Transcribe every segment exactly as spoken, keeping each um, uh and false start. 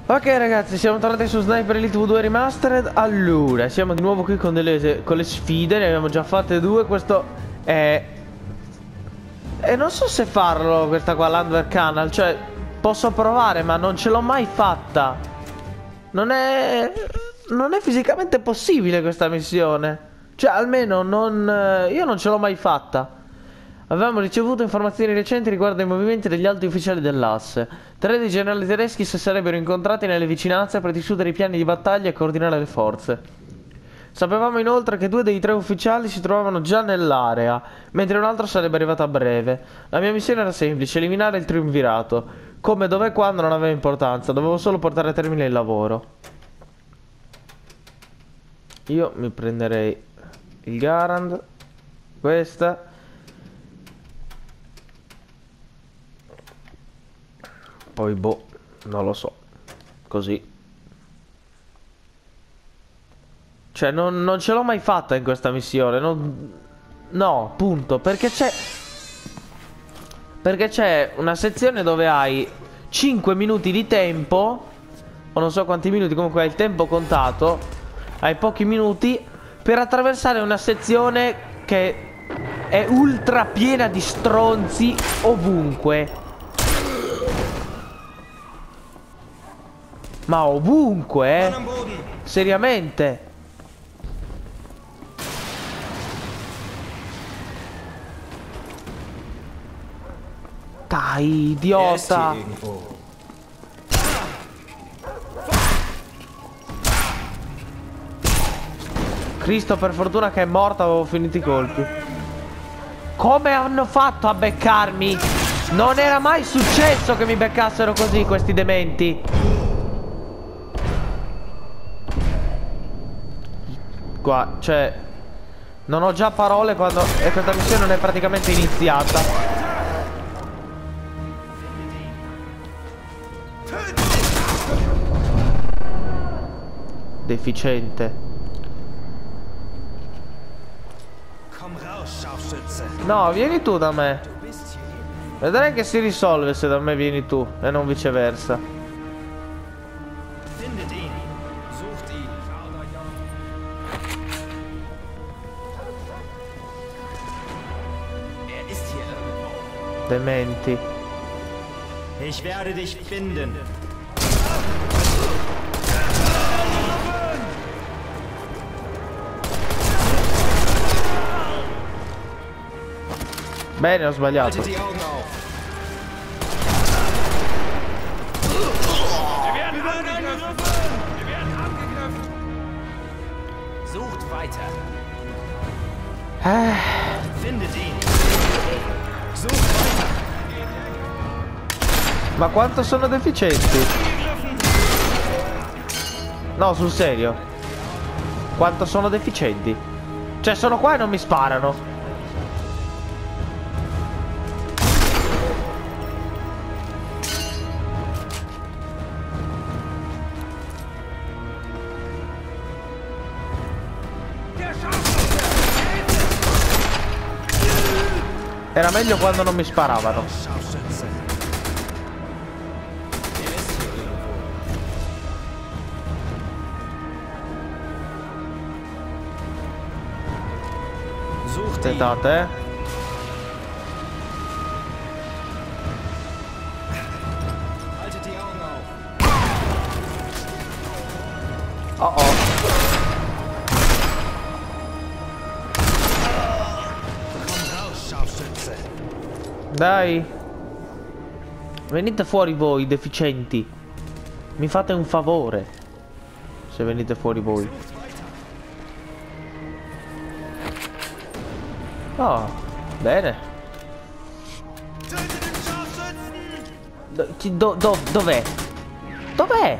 Ok ragazzi, siamo tornati su Sniper Elite V due Remastered. Allora, siamo di nuovo qui con, delle, con le sfide. Ne abbiamo già fatte due. Questo è... E non so se farlo questa qua, l'Under Canal. Cioè, posso provare ma non ce l'ho mai fatta. Non è... Non è fisicamente possibile questa missione. Cioè, almeno non... Io non ce l'ho mai fatta. Avevamo ricevuto informazioni recenti riguardo ai movimenti degli alti ufficiali dell'asse. Tre dei generali tedeschi si sarebbero incontrati nelle vicinanze per discutere i piani di battaglia e coordinare le forze. Sapevamo inoltre che due dei tre ufficiali si trovavano già nell'area, mentre un altro sarebbe arrivato a breve. La mia missione era semplice, eliminare il triumvirato. Come, dove e quando non aveva importanza, dovevo solo portare a termine il lavoro. Io mi prenderei il Garand, questa... Poi boh, non lo so. Così. Cioè non, non ce l'ho mai fatta in questa missione. Non... No, punto. Perché c'è... Perché c'è una sezione dove hai cinque minuti di tempo. O non so quanti minuti, comunque hai il tempo contato. Hai pochi minuti per attraversare una sezione che è ultra piena di stronzi ovunque. Ma ovunque, eh? Seriamente. Dai, idiota. Cristo, per fortuna che è morto, avevo finito i colpi. Come hanno fatto a beccarmi? Non era mai successo che mi beccassero così questi dementi. Qua, cioè, non ho già parole quando e questa missione non è praticamente iniziata. Deficiente. No, vieni tu da me. Vedrai che si risolve se da me vieni tu e non viceversa. Dementi. Ich werde dich finden. Bene, ho sbagliato. Sucht weiter. Eh. Findet ihn. Sucht weiter. Ma quanto sono deficienti? No, sul serio. Quanto sono deficienti? Cioè, sono qua e non mi sparano. Era meglio quando non mi sparavano. Aspettate, eh. Oh oh. Dai. Venite fuori voi, deficienti. Mi fate un favore. Se venite fuori voi. Oh, bene. Do, do, dov'è? Dov'è?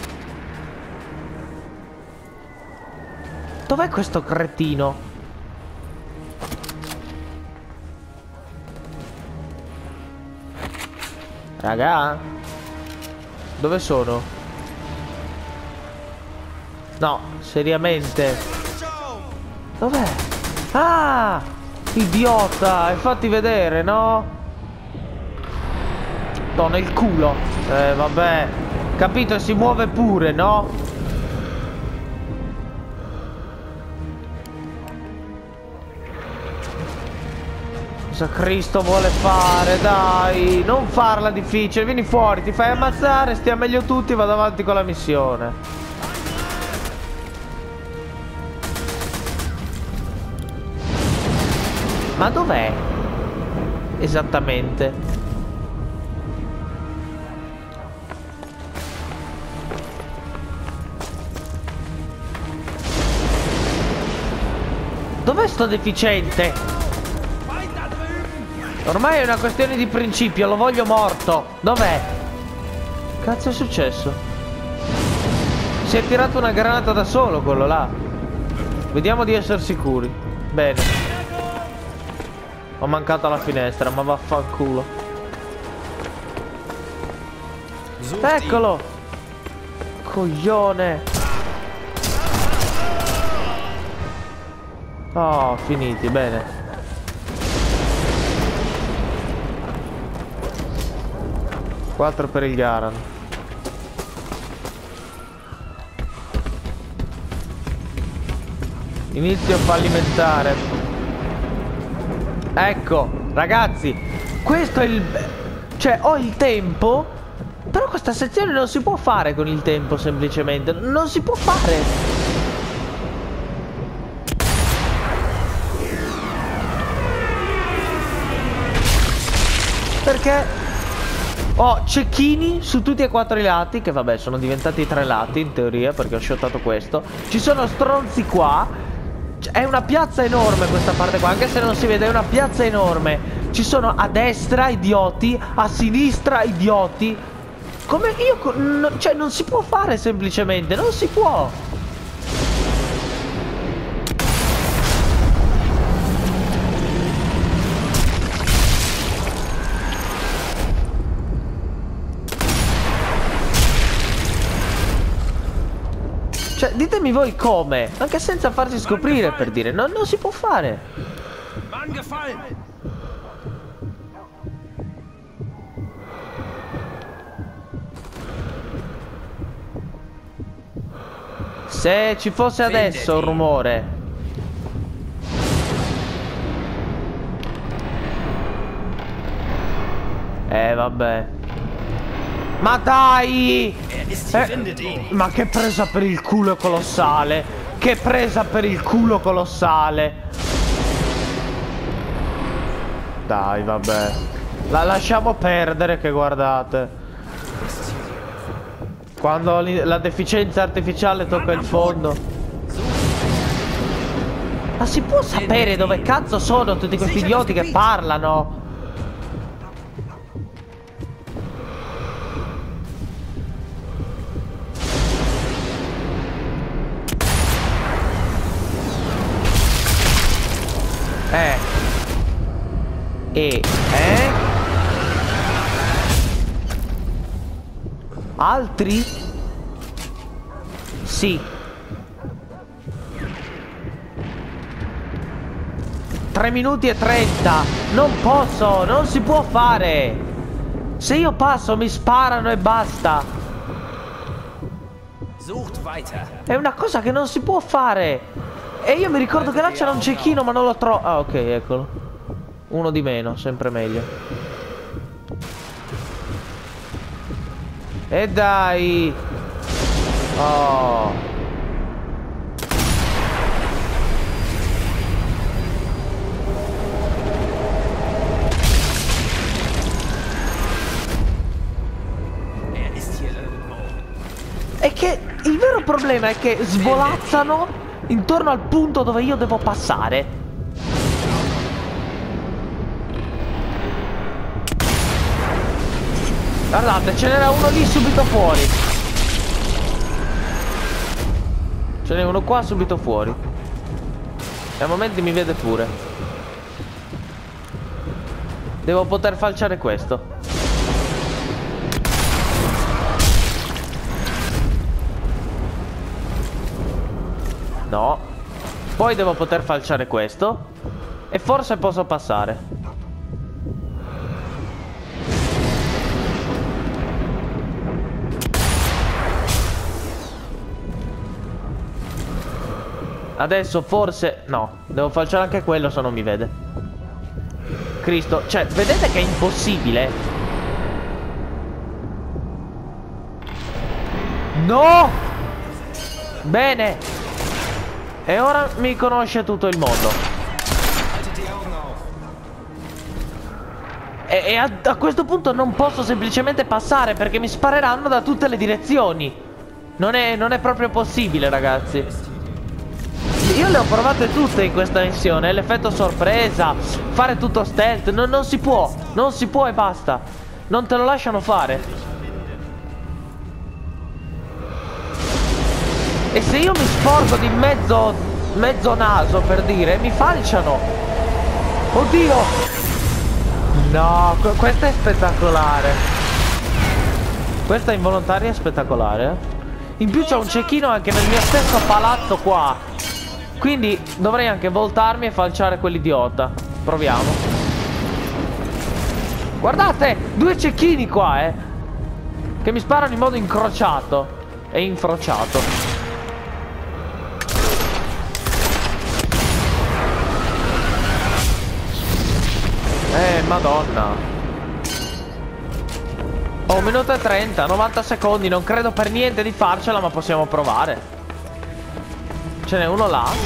Dov'è questo cretino? Raga? Dove sono? No, seriamente. Dov'è? Ah! Idiota, hai fatti vedere, no? No, nel culo. Eh, vabbè. Capito? Si muove pure, no? Cosa Cristo vuole fare? Dai, non farla difficile. Vieni fuori, ti fai ammazzare, stia meglio tutti, vado avanti con la missione. Ma dov'è? Esattamente. Dov'è sto deficiente? Ormai è una questione di principio, lo voglio morto. Dov'è? Cazzo è successo? Si è tirato una granata da solo quello là. Vediamo di essere sicuri. Bene. Ho mancato la finestra, ma vaffanculo. Eccolo! Coglione! Oh, finiti, bene. Quattro per il Garan. Inizio fallimentare. Ecco, ragazzi, questo è il... Cioè, ho il tempo. Però questa sezione non si può fare con il tempo, semplicemente. Non si può fare. Perché ho cecchini su tutti e quattro i lati, che vabbè sono diventati tre lati in teoria, perché ho shottato questo. Ci sono stronzi qua. È una piazza enorme questa parte qua, anche se non si vede, è una piazza enorme. Ci sono a destra idioti, a sinistra idioti. Come io... No, cioè non si può fare semplicemente, non si può. Cioè, ditemi voi come, anche senza farsi scoprire, per dire, no, non si può fare. Se ci fosse adesso un rumore. Eh, vabbè. Ma dai! Eh, ma che presa per il culo colossale! Che presa per il culo colossale! Dai, vabbè. La lasciamo perdere, che guardate. Quando la deficienza artificiale tocca il fondo. Ma si può sapere dove cazzo sono tutti questi idioti che parlano? Eh. E. Eh. Altri? Sì. tre minuti e trenta. Non posso, non si può fare. Se io passo mi sparano e basta. È una cosa che non si può fare. E io mi ricordo che là c'era un cecchino, ma non lo trovo. Ah, ok, eccolo. Uno di meno, sempre meglio. E dai. Oh. È che il vero problema è che svolazzano intorno al punto dove io devo passare. Guardate, ce n'era uno lì subito fuori. Ce n'è uno qua subito fuori. E a momenti mi vede pure. Devo poter falciare questo. No. Poi devo poter falciare questo. E forse posso passare. Adesso forse... No, devo farcela anche quello se non mi vede. Cristo, cioè, vedete che è impossibile? No! Bene. E ora mi conosce tutto il mondo. E, e a, a questo punto non posso semplicemente passare perché mi spareranno da tutte le direzioni. Non è, non è proprio possibile, ragazzi. Io le ho provate tutte in questa missione. L'effetto sorpresa, fare tutto stealth. Non, non si può. Non si può e basta. Non te lo lasciano fare. E se io mi sporco di mezzo, mezzo naso, per dire, mi falciano. Oddio. No, questa è spettacolare. Questa involontaria è spettacolare. In più c'è un cecchino anche nel mio stesso palazzo qua. Quindi dovrei anche voltarmi e falciare quell'idiota. Proviamo. Guardate, due cecchini qua, eh, che mi sparano in modo incrociato e infrociato. Eh, madonna. Oh, un minuto e trenta, novanta secondi. Non credo per niente di farcela, ma possiamo provare. Ce n'è uno là.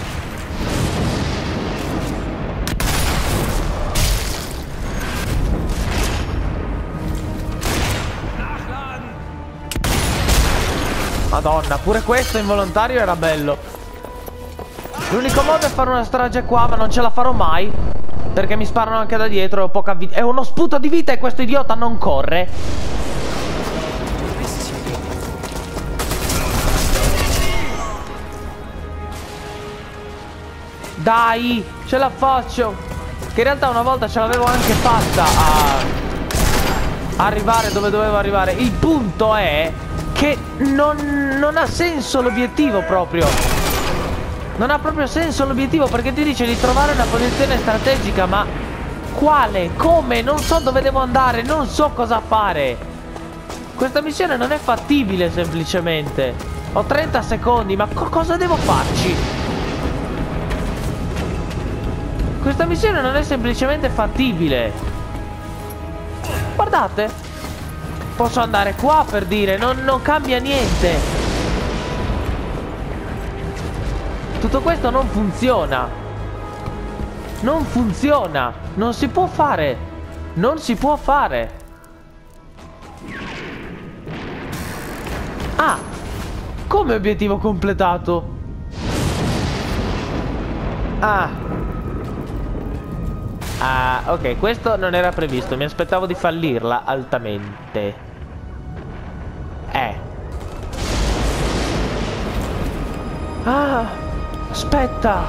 Madonna, pure questo involontario era bello. L'unico modo è fare una strage qua, ma non ce la farò mai, perché mi sparano anche da dietro e ho poca vita. È uno sputo di vita e questo idiota non corre. Dai, ce la faccio. Che in realtà una volta ce l'avevo anche fatta a arrivare dove dovevo arrivare. Il punto è che non, non ha senso l'obiettivo proprio. Non ha proprio senso l'obiettivo, perché ti dice di trovare una posizione strategica, ma quale? Come? Non so dove devo andare, non so cosa fare. Questa missione non è fattibile semplicemente. Ho trenta secondi, ma co cosa devo farci? Questa missione non è semplicemente fattibile. Guardate, posso andare qua per dire, non, non cambia niente. Tutto questo non funziona. Non funziona. Non si può fare. Non si può fare. Ah, come obiettivo completato? Ah. Ah, ok, questo non era previsto. Mi aspettavo di fallirla altamente. Eh. Ah, aspetta.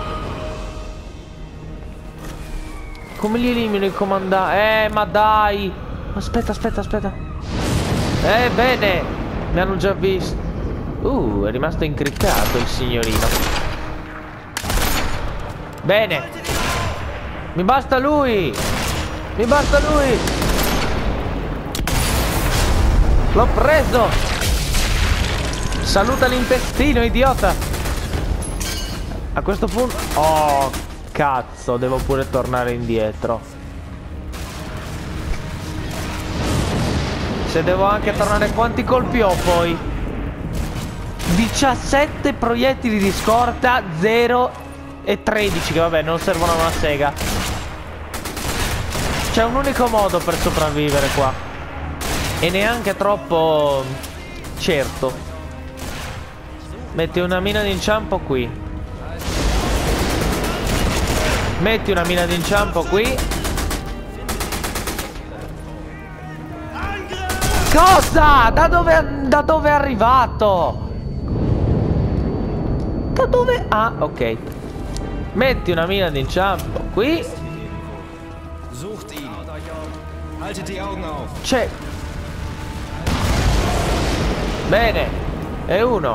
Come li elimino i comandanti? Eh, ma dai. Aspetta, aspetta, aspetta. Eh, bene. Mi hanno già visto. Uh, è rimasto incriccato il signorino. Bene. Mi basta lui. Mi basta lui. L'ho preso. Saluta l'intestino, idiota. A questo punto... Oh, cazzo, devo pure tornare indietro. Se devo anche tornare... Quanti colpi ho poi? diciassette proiettili di scorta, zero e tredici, che vabbè non servono a una sega. C'è un unico modo per sopravvivere qua, e neanche troppo certo. Metti una mina d'inciampo qui. Metti una mina d'inciampo qui. Cosa? Da dove, da dove è arrivato? Da dove? Ah, ok. Metti una mina d'inciampo qui. C'è. Bene. E uno.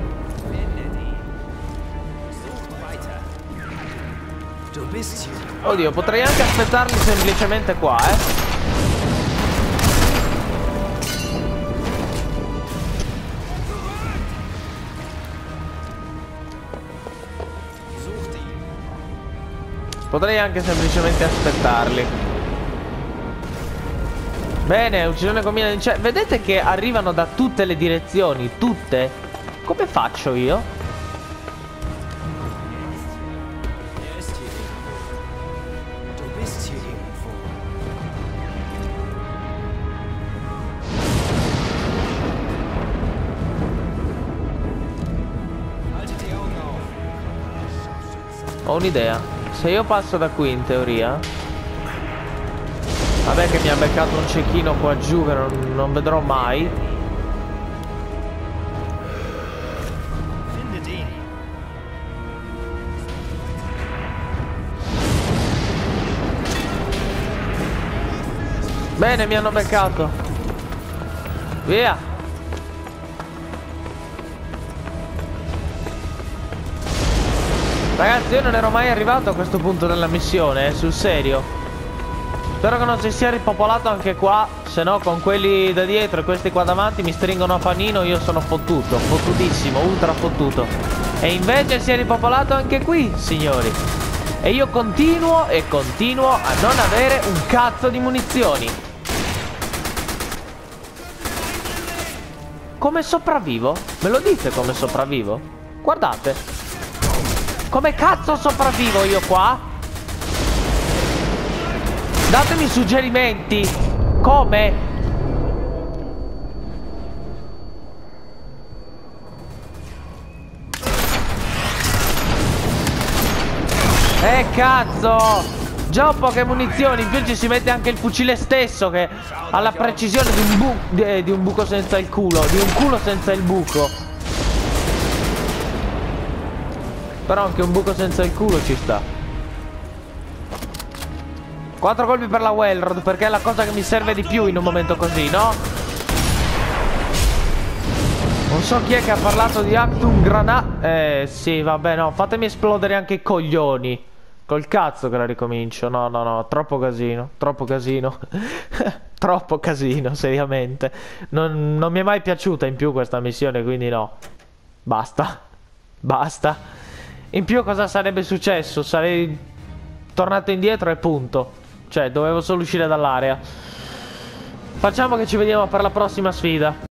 Oddio, potrei anche aspettarli semplicemente qua, eh. Potrei anche semplicemente aspettarli. Bene, uccisione con mina di incendio. Vedete che arrivano da tutte le direzioni. Tutte. Come faccio io? Er ist hier irgendwo. Du bist hier irgendwo. Haltet die Augen auf. Ho un'idea. Se io passo da qui in teoria. Vabbè che mi ha beccato un cecchino qua giù che non, non vedrò mai. Findet ihn. Bene, mi hanno beccato. Via. Ragazzi, io non ero mai arrivato a questo punto della missione, eh, sul serio. Spero che non si sia ripopolato anche qua. Se no con quelli da dietro e questi qua davanti mi stringono a panino. Io sono fottuto, fottutissimo, ultra fottuto. E invece si è ripopolato anche qui, signori. E io continuo e continuo a non avere un cazzo di munizioni. Come sopravvivo? Me lo dite come sopravvivo? Guardate. Come cazzo sopravvivo io qua? Datemi suggerimenti. Come? Eh cazzo! Già ho poche munizioni. In più ci si mette anche il fucile stesso, che ha la precisione di un, bu di, di un buco senza il culo. Di un culo senza il buco. Però anche un buco senza il culo ci sta. Quattro colpi per la Welrod, perché è la cosa che mi serve di più in un momento così, no? Non so chi è che ha parlato di Actum Granat. Eh, sì, vabbè, no. Fatemi esplodere anche i coglioni. Col cazzo che la ricomincio. No, no, no. Troppo casino. Troppo casino. Troppo casino, seriamente. Non, non mi è mai piaciuta in più questa missione, quindi no. Basta. Basta. In più cosa sarebbe successo? Sarei tornato indietro e punto. Cioè, dovevo solo uscire dall'area. Facciamo che ci vediamo per la prossima sfida.